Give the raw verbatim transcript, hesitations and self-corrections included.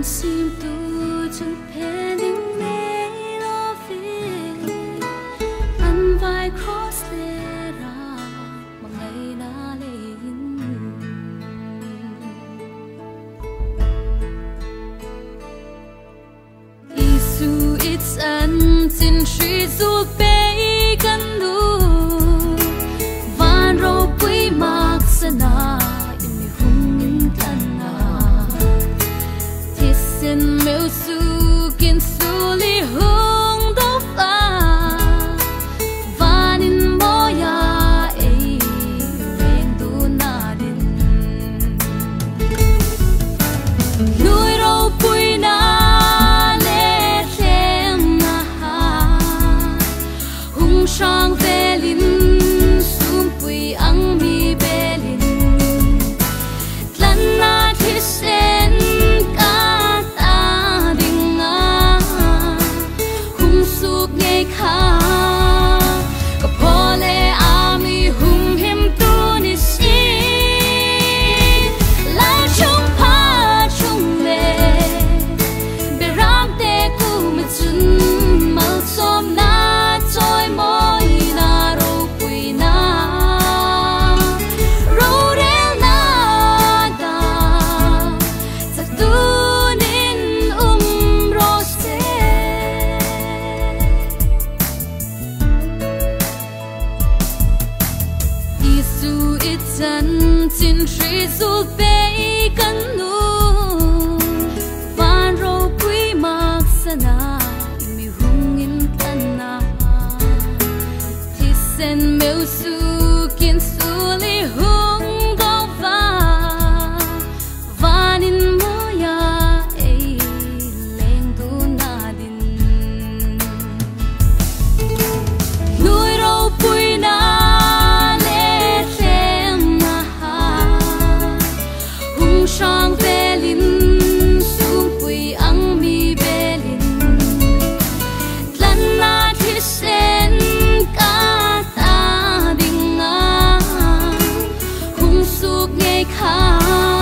sim tu chân phe linh mê lo về ăn vai cross lê ra mà ngày na lên Isu it's an sin shi zu pe kan lu van ro pui mak sana imi hung in kana Tisin meu su kin su li hung do fa van in moya e ren du na din lui ro pui na sang velin sum pui ang mi belin tlan na thisen ka ta dinga hung suk ngai kha ka pole ami hum him tu ni si lai chung pa chung le beram te ku me chun mal som na choi mo Chân xin suy du pe kan nu van ro pui mak sana imi hung in kana thi sen meu su kin su li hung go va van in moya e leng du na din lui ro pui na sang velin sum pui ang mi belin tlan na thisen ka ta dinga hung suk ngai kha